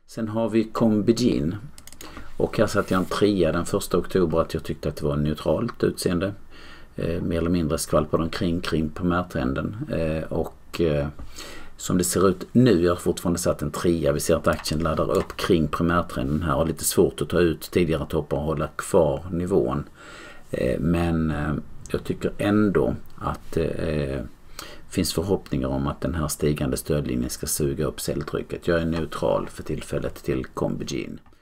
Sen har vi Combigene. Och här satt jag en 3 den 1 oktober att jag tyckte att det var neutralt utseende. Mer eller mindre skvalpar de kring primärtrenden. Som det ser ut nu, jag har fortfarande satt en 3. Vi ser att aktien laddar upp kring primärtrenden här och lite svårt att ta ut tidigare toppar och hålla kvar nivån. Men jag tycker ändå att det finns förhoppningar om att den här stigande stödlinjen ska suga upp säljtrycket. Jag är neutral för tillfället till Combigene.